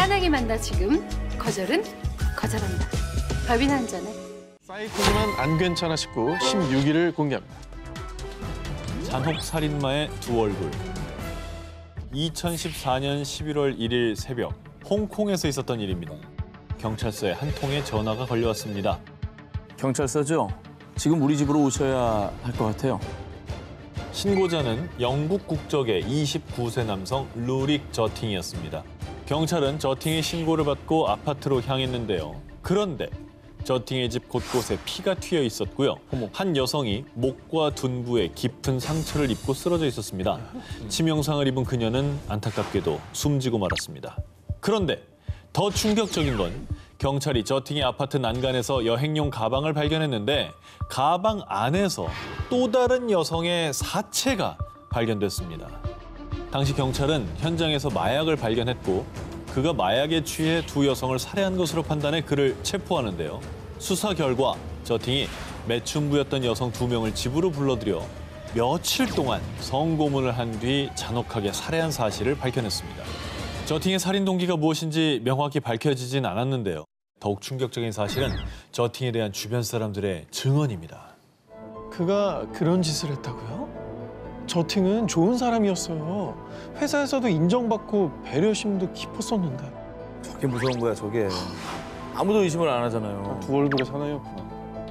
짠하기만 다 지금. 거절은 거절한다. 밥이나 한 잔해. 사이코지만 안 괜찮아 싶고 16일을 공개합니다. 잔혹 살인마의 두 얼굴. 2014년 11월 1일 새벽 홍콩에서 있었던 일입니다. 경찰서에 한 통의 전화가 걸려왔습니다. 경찰서죠? 지금 우리 집으로 오셔야 할 것 같아요. 신고자는 영국 국적의 29세 남성 루릭 저팅이었습니다. 경찰은 저팅의 신고를 받고 아파트로 향했는데요. 그런데 저팅의 집 곳곳에 피가 튀어 있었고요. 한 여성이 목과 둔부에 깊은 상처를 입고 쓰러져 있었습니다. 치명상을 입은 그녀는 안타깝게도 숨지고 말았습니다. 그런데 더 충격적인 건 경찰이 저팅의 아파트 난간에서 여행용 가방을 발견했는데 가방 안에서 또 다른 여성의 사체가 발견됐습니다. 당시 경찰은 현장에서 마약을 발견했고 그가 마약에 취해 두 여성을 살해한 것으로 판단해 그를 체포하는데요. 수사 결과 저팅이 매춘부였던 여성 2명을 집으로 불러들여 며칠 동안 성고문을 한 뒤 잔혹하게 살해한 사실을 밝혀냈습니다. 저팅의 살인 동기가 무엇인지 명확히 밝혀지진 않았는데요. 더욱 충격적인 사실은 저팅에 대한 주변 사람들의 증언입니다. 그가 그런 짓을 했다고요? 저팅은 좋은 사람이었어요. 회사에서도 인정받고 배려심도 깊었었는데. 저게 무서운 거야, 저게. 아무도 의심을 안 하잖아요. 두 얼굴의 사나이였구나.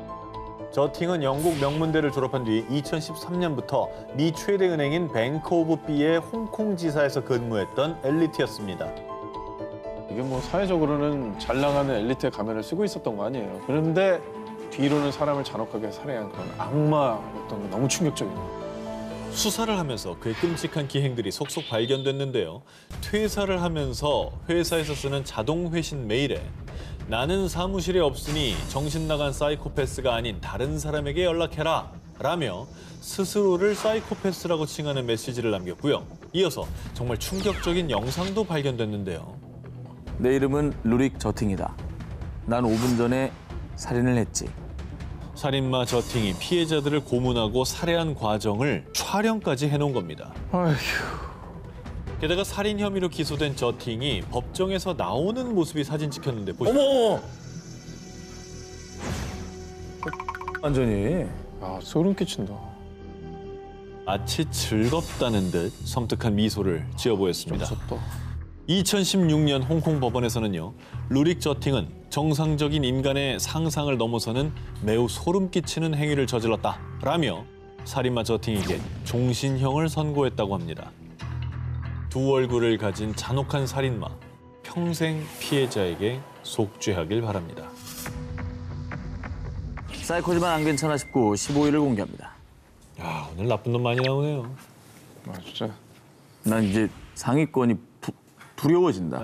저팅은 영국 명문대를 졸업한 뒤 2013년부터 미 최대 은행인 뱅크 오브 B의 홍콩 지사에서 근무했던 엘리트였습니다. 이게 뭐 사회적으로는 잘 나가는 엘리트의 가면을 쓰고 있었던 거 아니에요. 그런데 뒤로는 사람을 잔혹하게 살해한 그런 악마였던 게 너무 충격적이네요. 수사를 하면서 그의 끔찍한 기행들이 속속 발견됐는데요. 퇴사를 하면서 회사에서 쓰는 자동 회신 메일에 나는 사무실에 없으니 정신 나간 사이코패스가 아닌 다른 사람에게 연락해라 라며 스스로를 사이코패스라고 칭하는 메시지를 남겼고요. 이어서 정말 충격적인 영상도 발견됐는데요. 내 이름은 루릭 저팅이다. 난 5분 전에 살인을 했지. 살인마 저팅이 피해자들을 고문하고 살해한 과정을 촬영까지 해놓은 겁니다. 아휴. 게다가 살인 혐의로 기소된 저팅이 법정에서 나오는 모습이 사진 찍혔는데 보시죠. 어머! 완전히. 아, 소름 끼친다. 마치 즐겁다는 듯 섬뜩한 미소를 지어 보였습니다. 무섭다. 2016년 홍콩 법원에서는요. 루릭 저팅은 정상적인 인간의 상상을 넘어서는 매우 소름 끼치는 행위를 저질렀다라며 살인마 저팅에게 종신형을 선고했다고 합니다. 두 얼굴을 가진 잔혹한 살인마, 평생 피해자에게 속죄하길 바랍니다. 사이코지만 안 괜찮아 싶고 15일을 공개합니다. 야, 오늘 나쁜 놈 많이 나오네요. 아, 진짜. 난 이제 상위권이 두려워진다.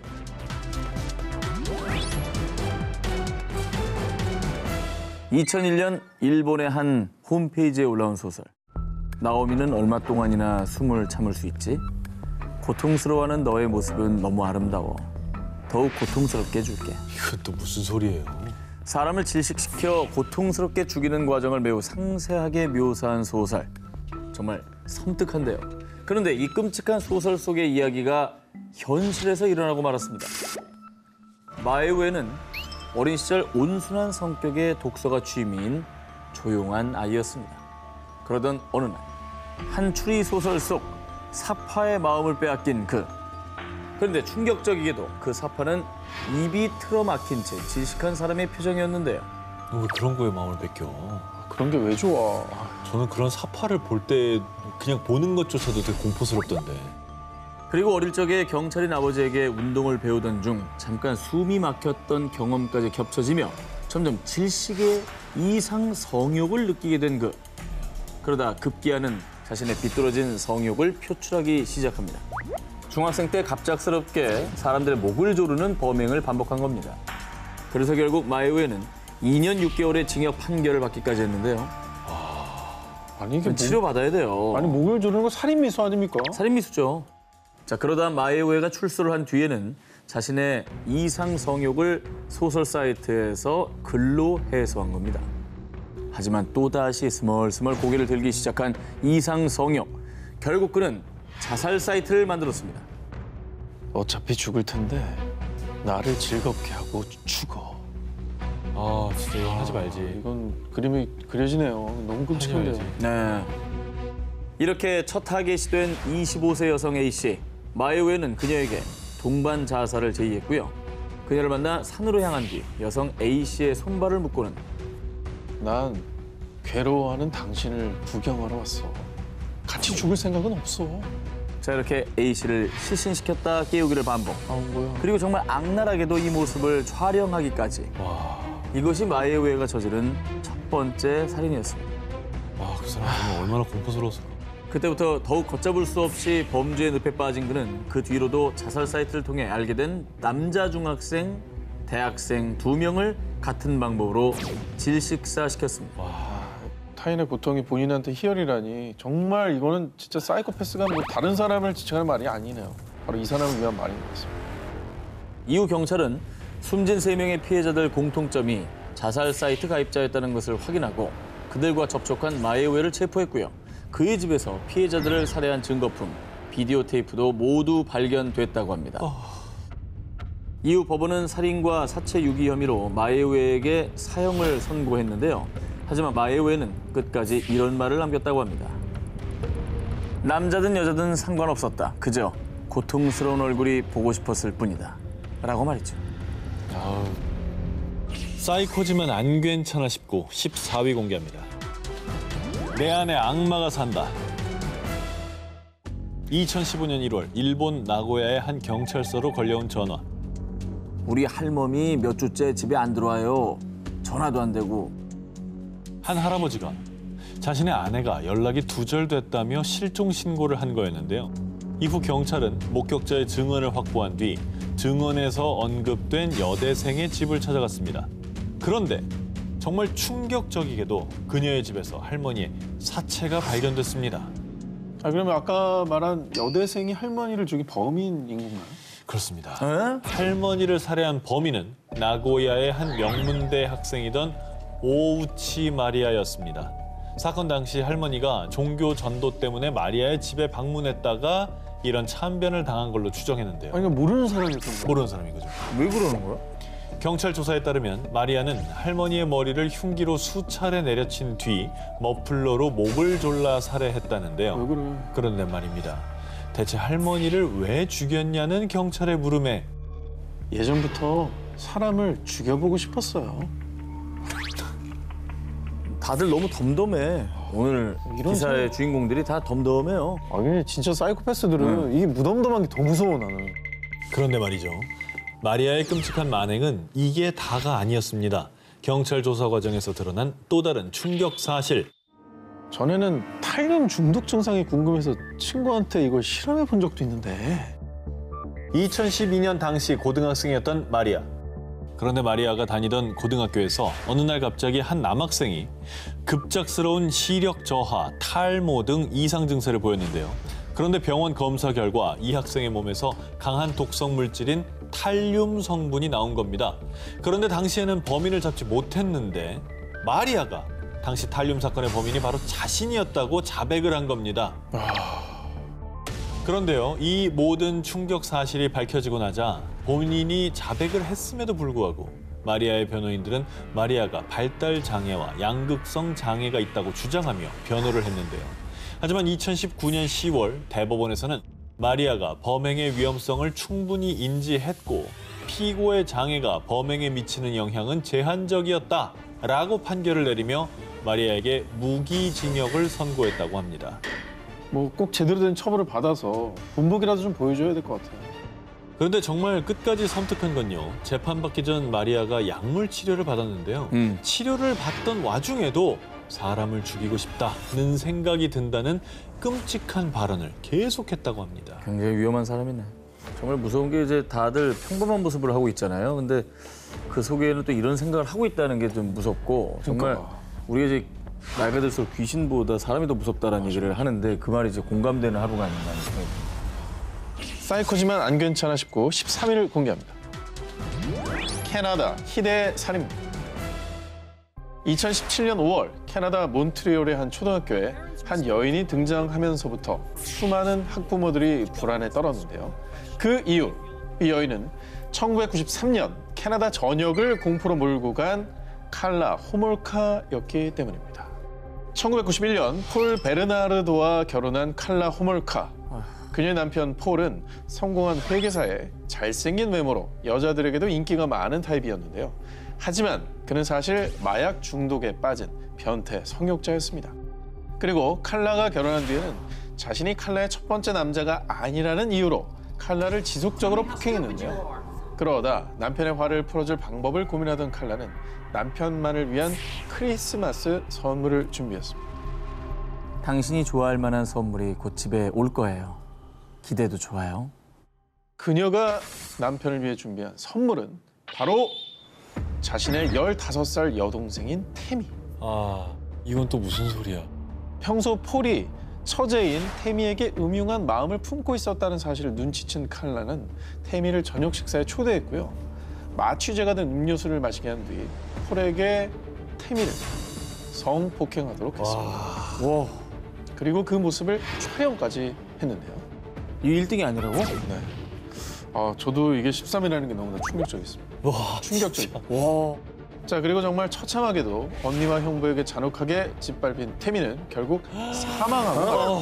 2001년 일본의 한 홈페이지에 올라온 소설. 나오미는 얼마 동안이나 숨을 참을 수 있지? 고통스러워하는 너의 모습은 너무 아름다워. 더욱 고통스럽게 해줄게. 이건 또 무슨 소리예요? 사람을 질식시켜 고통스럽게 죽이는 과정을 매우 상세하게 묘사한 소설. 정말 섬뜩한데요. 그런데 이 끔찍한 소설 속의 이야기가 현실에서 일어나고 말았습니다. 마에우에는 어린 시절 온순한 성격의 독서가 취미인 조용한 아이였습니다. 그러던 어느 날 한 추리 소설 속 사파의 마음을 빼앗긴 그. 그런데 충격적이게도 그 사파는 입이 틀어막힌 채 질식한 사람의 표정이었는데요. 왜 그런 거에 마음을 뺏겨? 그런 게 왜 좋아? 저는 그런 사파를 볼 때 그냥 보는 것조차도 되게 공포스럽던데. 그리고 어릴 적에 경찰인 아버지에게 운동을 배우던 중 잠깐 숨이 막혔던 경험까지 겹쳐지며 점점 질식의 이상 성욕을 느끼게 된 그. 그러다 급기야는 자신의 비뚤어진 성욕을 표출하기 시작합니다. 중학생 때 갑작스럽게 사람들의 목을 조르는 범행을 반복한 겁니다. 그래서 결국 마에우에는 2년 6개월의 징역 판결을 받기까지 했는데요. 아니 이게 치료받아야 돼요. 아니 목을 조르는 거 살인미수 아닙니까? 살인미수죠. 자, 그러다 마에우에가 출소를 한 뒤에는 자신의 이상 성욕을 소설 사이트에서 글로 해소한 겁니다. 하지만 또다시 스멀스멀 고개를 들기 시작한 이상 성욕. 결국 그는 자살 사이트를 만들었습니다. 어차피 죽을 텐데 나를 즐겁게 하고 죽어. 아 진짜 이거 하지 말지. 이건 그림이 그려지네요. 너무 끔찍한데요. 하지 말지. 네. 이렇게 첫 타겟이 된 25세 여성 A씨. 마에우에는 그녀에게 동반 자살을 제의했고요. 그녀를 만나 산으로 향한 뒤 여성 A씨의 손발을 묶고는 난 괴로워하는 당신을 구경하러 왔어. 같이 죽을 생각은 없어. 자 이렇게 A씨를 실신시켰다 깨우기를 반복. 뭐야. 그리고 정말 악랄하게도 이 모습을 촬영하기까지. 와, 이것이 마에우에가 저지른 첫 번째 살인이었습니다. 그 사람 정말 얼마나 공포스러웠을까. 그때부터 더욱 걷잡을 수 없이 범죄의 늪에 빠진 그는 그 뒤로도 자살 사이트를 통해 알게 된 남자 중학생, 대학생 2명을 같은 방법으로 질식사시켰습니다. 타인의 고통이 본인한테 희열이라니 정말 이거는 진짜 사이코패스가 뭐 다른 사람을 지칭하는 말이 아니네요. 바로 이 사람을 위한 말인 것 같습니다. 이후 경찰은 숨진 3명의 피해자들 공통점이 자살 사이트 가입자였다는 것을 확인하고 그들과 접촉한 마에우에를 체포했고요. 그의 집에서 피해자들을 살해한 증거품, 비디오 테이프도 모두 발견됐다고 합니다. 이후 법원은 살인과 사체 유기 혐의로 마에우에에게 사형을 선고했는데요. 하지만 마에우에는 끝까지 이런 말을 남겼다고 합니다. 남자든 여자든 상관없었다. 그저 고통스러운 얼굴이 보고 싶었을 뿐이다. 라고 말했죠. 사이코지만 안 괜찮아 싶고 14위 공개합니다. 내 안에 악마가 산다. 2015년 1월 일본 나고야의 한 경찰서로 걸려온 전화. 우리 할멈이 몇 주째 집에 안 들어와요. 전화도 안 되고. 한 할아버지가 자신의 아내가 연락이 두절됐다며 실종 신고를 한 거였는데요. 이후 경찰은 목격자의 증언을 확보한 뒤 증언에서 언급된 여대생의 집을 찾아갔습니다. 그런데 정말 충격적이게도 그녀의 집에서 할머니의 사체가 발견됐습니다. 그러면 아까 말한 여대생이 할머니를 죽인 범인인 건가요? 그렇습니다. 에? 할머니를 살해한 범인은 나고야의 한 명문대 학생이던 오우치 마리아였습니다. 사건 당시 할머니가 종교 전도 때문에 마리아의 집에 방문했다가 이런 참변을 당한 걸로 추정했는데요. 아니, 그러니까 모르는 사람이었던 거예요. 모르는 사람인 거죠. 왜 그러는 거야? 경찰 조사에 따르면 마리아는 할머니의 머리를 흉기로 수차례 내려친 뒤 머플러로 목을 졸라 살해했다는데요. 왜 그래? 그런데 말입니다. 대체 할머니를 왜 죽였냐는 경찰의 물음에 예전부터 사람을 죽여보고 싶었어요. 다들 너무 덤덤해. 오늘 이런 기사의 사람- 주인공들이 다 덤덤해요. 아니 진짜 사이코패스들은 이게 무덤덤한 게 더 무서워 나는. 그런데 말이죠. 마리아의 끔찍한 만행은 이게 다가 아니었습니다. 경찰 조사 과정에서 드러난 또 다른 충격 사실. 전에는 탈륨 중독 증상이 궁금해서 친구한테 이걸 실험해 본 적도 있는데 2012년 당시 고등학생이었던 마리아. 그런데 마리아가 다니던 고등학교에서 어느 날 갑자기 한 남학생이 급작스러운 시력 저하, 탈모 등 이상 증세를 보였는데요. 그런데 병원 검사 결과 이 학생의 몸에서 강한 독성 물질인 탈륨 성분이 나온 겁니다. 그런데 당시에는 범인을 잡지 못했는데 마리아가 당시 탈륨 사건의 범인이 바로 자신이었다고 자백을 한 겁니다. 그런데요, 이 모든 충격 사실이 밝혀지고 나자 본인이 자백을 했음에도 불구하고 마리아의 변호인들은 마리아가 발달 장애와 양극성 장애가 있다고 주장하며 변호를 했는데요. 하지만 2019년 10월 대법원에서는 마리아가 범행의 위험성을 충분히 인지했고 피고의 장애가 범행에 미치는 영향은 제한적이었다라고 판결을 내리며 마리아에게 무기징역을 선고했다고 합니다. 뭐 꼭 제대로 된 처벌을 받아서 본보기라도 좀 보여줘야 될 것 같아요. 그런데 정말 끝까지 섬뜩한 건요. 재판받기 전 마리아가 약물 치료를 받았는데요. 치료를 받던 와중에도 사람을 죽이고 싶다는 생각이 든다는 끔찍한 발언을 계속했다고 합니다. 굉장히 위험한 사람이네. 정말 무서운 게 이제 다들 평범한 모습을 하고 있잖아요. 근데 그 속에는 또 이런 생각을 하고 있다는 게 좀 무섭고 정말 그러니까. 우리가 이제 나이가 들수록 귀신보다 사람이 더 무섭다라는 얘기를 하는데 그 말이 이제 공감되는 하루가 아닌가 하는 생각이 듭니다. 사이코지만 안 괜찮아 싶고 13위를 공개합니다. 캐나다 희대 살인범. 2017년 5월 캐나다 몬트리올의 한 초등학교에 한 여인이 등장하면서부터 수많은 학부모들이 불안에 떨었는데요. 그 이후 이 여인은 1993년 캐나다 전역을 공포로 몰고 간 칼라 호몰카였기 때문입니다. 1991년 폴 베르나르도와 결혼한 칼라 호몰카. 그녀의 남편 폴은 성공한 회계사에 잘생긴 외모로 여자들에게도 인기가 많은 타입이었는데요. 하지만 그는 사실 마약 중독에 빠진 변태 성욕자였습니다. 그리고 칼라가 결혼한 뒤에는 자신이 칼라의 첫 번째 남자가 아니라는 이유로 칼라를 지속적으로 폭행했는데요. 그러다 남편의 화를 풀어줄 방법을 고민하던 칼라는 남편만을 위한 크리스마스 선물을 준비했습니다. 당신이 좋아할 만한 선물이 곧 집에 올 거예요. 기대도 좋아요. 그녀가 남편을 위해 준비한 선물은 바로 자신의 15살 여동생인 태미. 아, 이건 또 무슨 소리야? 평소 폴이 처제인 태미에게 음흉한 마음을 품고 있었다는 사실을 눈치챈 칼라는 태미를 저녁 식사에 초대했고요. 마취제가 된 음료수를 마시게 한 뒤 폴에게 태미를 성폭행하도록 했습니다. 와, 그리고 그 모습을 촬영까지 했는데요. 이 1등이 아니라고? 네. 저도 이게 13이라는 게 너무나 충격적이었습니다. 와, 충격적이다. 와, 자, 그리고 정말 처참하게도 언니와 형부에게 잔혹하게 짓밟힌 태미는 결국 사망하고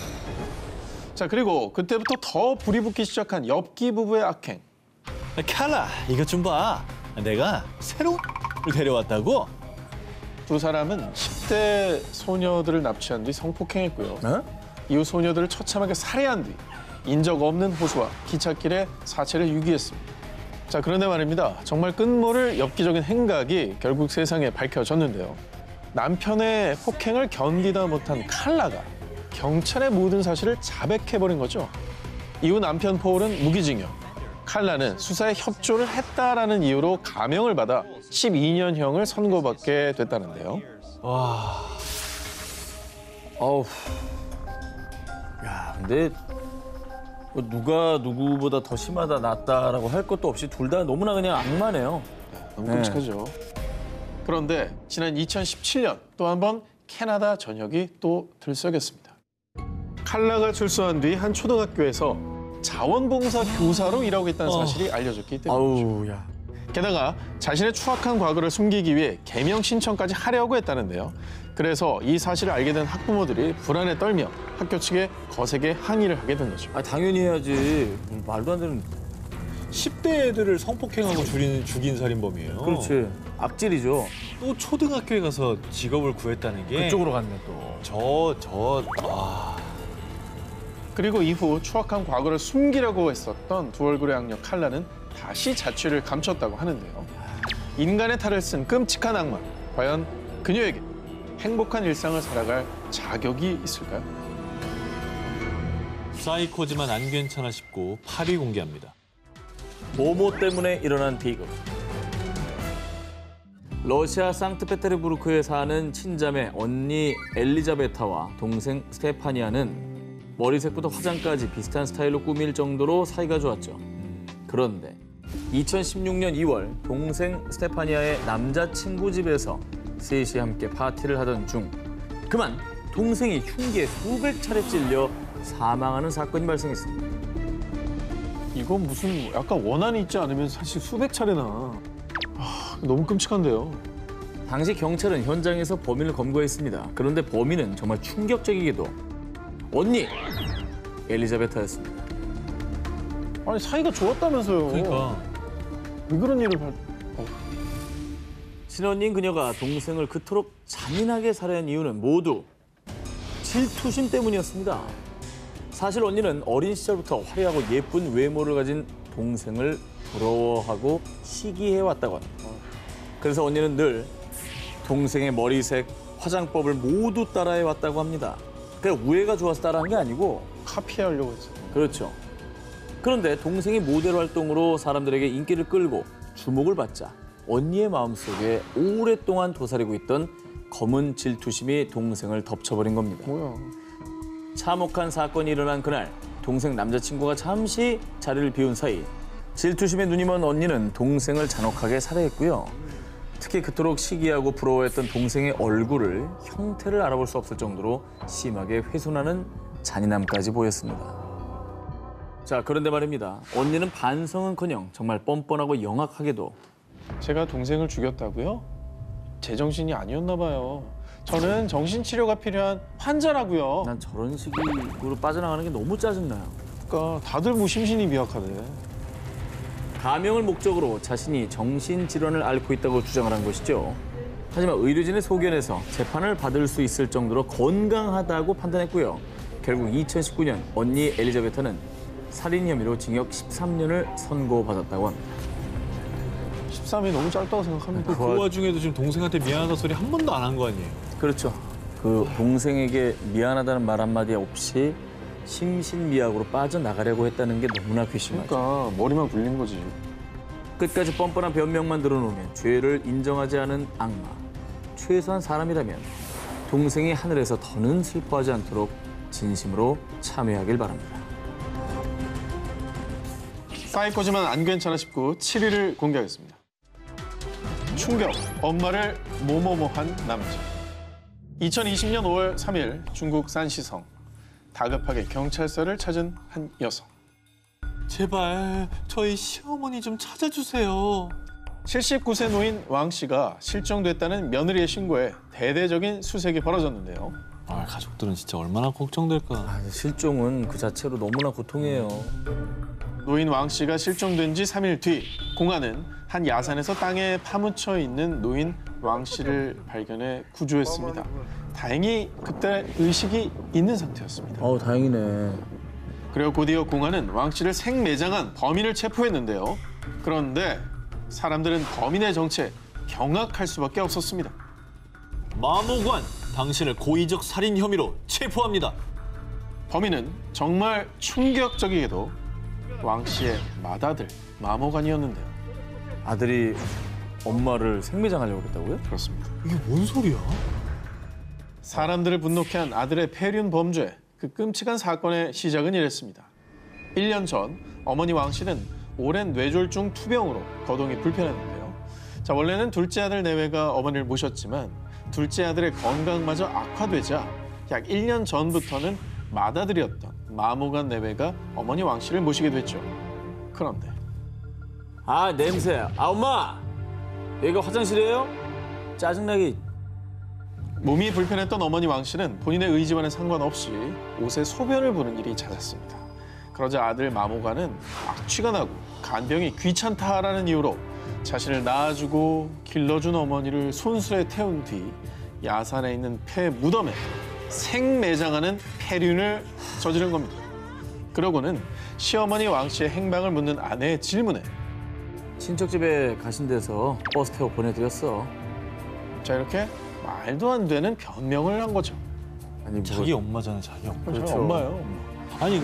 자, 그리고 그때부터 더 불이 붙기 시작한 엽기 부부의 악행. 칼라, 이것 좀 봐. 내가 새로운 을 데려왔다고? 두 사람은 10대 소녀들을 납치한 뒤 성폭행했고요. 네? 이후 소녀들을 처참하게 살해한 뒤 인적 없는 호수와 기찻길에 사체를 유기했습니다. 자, 그런데 말입니다. 정말 끝모를 엽기적인 행각이 결국 세상에 밝혀졌는데요. 남편의 폭행을 견디다 못한 칼라가 경찰의 모든 사실을 자백해버린 거죠. 이후 남편 폴은 무기징역, 칼라는 수사에 협조를 했다라는 이유로 감형을 받아 12년형을 선고받게 됐다는데요. 와, 어우. 야, 근데 뭐 누가 누구보다 더 심하다 낫다라고 할 것도 없이 둘 다 너무나 그냥 악마네요. 너무 끔찍하죠. 그런데 지난 2017년 또 한 번 캐나다 전역이 또 들썩였습니다. 칼라가 출소한 뒤 한 초등학교에서 자원봉사 교사로 일하고 있다는 사실이 알려졌기 때문이죠. 아우, 야. 게다가 자신의 추악한 과거를 숨기기 위해 개명 신청까지 하려고 했다는데요. 그래서 이 사실을 알게 된 학부모들이 불안에 떨며 학교 측에 거세게 항의를 하게 된 거죠. 아, 당연히 해야지. 말도 안 되는. 10대 애들을 성폭행하고 죽인 살인범이에요. 그렇지. 악질이죠. 또 초등학교에 가서 직업을 구했다는 게 그쪽으로 갔네 또. 그리고 이후 추악한 과거를 숨기려고 했었던 두 얼굴의 악녀 칼라는 다시 자취를 감췄다고 하는데요. 인간의 탈을 쓴 끔찍한 악마. 과연 그녀에게 행복한 일상을 살아갈 자격이 있을까요? 사이코지만 안 괜찮아 싶고 8위 공개합니다. 모모 때문에 일어난 비극. 러시아 상트페테르부르크에 사는 친자매 언니 엘리자베타와 동생 스테파니아는 머리색부터 화장까지 비슷한 스타일로 꾸밀 정도로 사이가 좋았죠. 그런데 2016년 2월 동생 스테파니아의 남자친구 집에서 셋이 함께 파티를 하던 중 그만 동생이 흉기에 수백 차례 찔려 사망하는 사건이 발생했습니다. 이건 무슨 약간 원한이 있지 않으면 사실 수백 차례나. 너무 끔찍한데요. 당시 경찰은 현장에서 범인을 검거했습니다. 그런데 범인은 정말 충격적이게도 언니 엘리자베타였습니다. 아니 사이가 좋았다면서요. 그러니까 왜 그런 일을 친언니인 그녀가 동생을 그토록 잔인하게 살해한 이유는 모두 질투심 때문이었습니다. 사실 언니는 어린 시절부터 화려하고 예쁜 외모를 가진 동생을 부러워하고 시기해왔다고 합니다. 그래서 언니는 늘 동생의 머리색, 화장법을 모두 따라해왔다고 합니다. 그냥 우애가 좋아서 따라한 게 아니고 카피하려고 했어요. 그렇죠. 그런데 동생이 모델 활동으로 사람들에게 인기를 끌고 주목을 받자 언니의 마음속에 오랫동안 도사리고 있던 검은 질투심이 동생을 덮쳐버린 겁니다. 뭐야. 참혹한 사건이 일어난 그날 동생 남자친구가 잠시 자리를 비운 사이 질투심에 눈이 먼 언니는 동생을 잔혹하게 살해했고요. 특히 그토록 시기하고 부러워했던 동생의 얼굴을 형태를 알아볼 수 없을 정도로 심하게 훼손하는 잔인함까지 보였습니다. 자, 자, 그런데 말입니다. 언니는 반성은커녕 정말 뻔뻔하고 영악하게도 제가 동생을 죽였다고요? 제정신이 아니었나 봐요. 저는 정신치료가 필요한 환자라고요. 난 저런 식으로 빠져나가는 게 너무 짜증나요. 그러니까 다들 무심신이 미약하대. 가명을 목적으로 자신이 정신질환을 앓고 있다고 주장을 한 것이죠. 하지만 의료진의 소견에서 재판을 받을 수 있을 정도로 건강하다고 판단했고요. 결국 2019년 언니 엘리자베타는 살인 혐의로 징역 13년을 선고받았다고 합니다. 13이 너무 짧다고 생각합니다. 그 와중에도 지금 동생한테 미안하다 소리 한 번도 안 한 거 아니에요? 그렇죠. 그 동생에게 미안하다는 말 한마디 없이 심신미약으로 빠져나가려고 했다는 게 너무나 괘씸하죠. 그러니까 머리만 굴린 거지. 끝까지 뻔뻔한 변명만 늘어놓으면 죄를 인정하지 않은 악마. 최소한 사람이라면 동생이 하늘에서 더는 슬퍼하지 않도록 진심으로 참여하길 바랍니다. 사이코지만 안 괜찮아 싶고 7위를 공개하겠습니다. 충격, 엄마를 뭐뭐뭐한 남자. 2020년 5월 3일 중국 산시성. 다급하게 경찰서를 찾은 한 여성. 제발 저희 시어머니 좀 찾아주세요. 79세 노인 왕 씨가 실종됐다는 며느리의 신고에 대대적인 수색이 벌어졌는데요. 아, 가족들은 진짜 얼마나 걱정될까. 아, 실종은 그 자체로 너무나 고통이에요. 노인 왕 씨가 실종된 지 3일 뒤 공안은 한 야산에서 땅에 파묻혀 있는 노인 왕 씨를 발견해 구조했습니다. 다행히 그때 의식이 있는 상태였습니다. 다행이네. 그리고 곧이어 공안은 왕 씨를 생매장한 범인을 체포했는데요. 그런데 사람들은 범인의 정체에 경악할 수밖에 없었습니다. 마모관, 당신을 고의적 살인 혐의로 체포합니다. 범인은 정말 충격적이게도 왕 씨의 맏아들 마모관이었는데요. 아들이 엄마를 생매장하려고 그랬다고요? 그렇습니다. 이게 뭔 소리야? 사람들을 분노케 한 아들의 폐륜 범죄, 그 끔찍한 사건의 시작은 이랬습니다. 1년 전 어머니 왕 씨는 오랜 뇌졸중 투병으로 거동이 불편했는데요. 자, 원래는 둘째 아들 내외가 어머니를 모셨지만 둘째 아들의 건강마저 악화되자 약 1년 전부터는 맏아들이었던 마모관 내외가 어머니 왕 씨를 모시게 됐죠. 그런데 아, 냄새. 아, 엄마! 여기가 화장실이에요? 짜증나게. 몸이 불편했던 어머니 왕 씨는 본인의 의지와는 상관없이 옷에 소변을 보는 일이 잦았습니다. 그러자 아들 마모관은 악취가 나고 간병이 귀찮다라는 이유로 자신을 낳아주고 길러준 어머니를 손수레 태운 뒤 야산에 있는 폐 무덤에 생매장하는 폐륜을 저지른 겁니다. 그러고는 시어머니 왕 씨의 행방을 묻는 아내의 질문에 친척 집에 가신 데서 버스 태워 보내드렸어. 자, 이렇게 말도 안 되는 변명을 한 거죠. 아니, 뭐, 자기 엄마잖아, 자기 엄마. 그렇죠. 그렇죠. 엄마예요. 아니,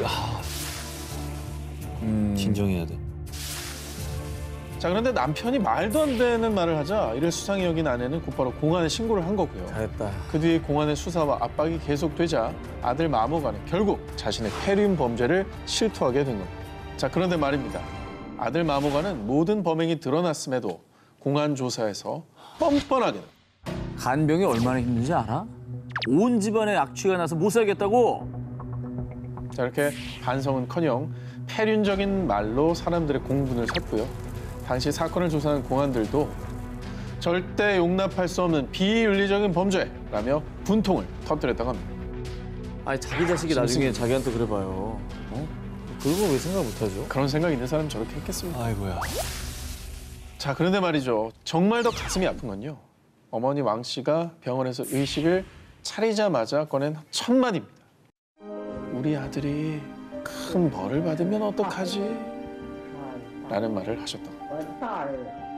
음, 진정해야 돼. 자, 그런데 남편이 말도 안 되는 말을 하자 이를 수상히 여긴 아내는 곧바로 공안에 신고를 한 거고요. 잘했다. 그 뒤에 공안의 수사와 압박이 계속되자 아들 마모관은 결국 자신의 폐륜 범죄를 실토하게 된 겁니다. 자, 그런데 말입니다. 아들 마모관은 모든 범행이 드러났음에도 공안 조사에서 뻔뻔하게 간병이 얼마나 힘든지 알아? 온 집안에 악취가 나서 못 살겠다고. 자, 이렇게 반성은커녕 폐륜적인 말로 사람들의 공분을 샀고요. 당시 사건을 조사한 공안들도 절대 용납할 수 없는 비윤리적인 범죄라며 분통을 터뜨렸다고 합니다. 아니, 자기 자식이 나중에 자기한테 그래봐요. 그런 거 왜 생각 못하죠? 그런 생각 있는 사람은 저렇게 했겠습니까? 아이고야. 자, 그런데 말이죠. 정말 더 가슴이 아픈 건요. 어머니 왕 씨가 병원에서 의식을 차리자마자 꺼낸 첫 마디입니다. 우리 아들이 큰 벌을 받으면 어떡하지? 라는 말을 하셨던 겁니다.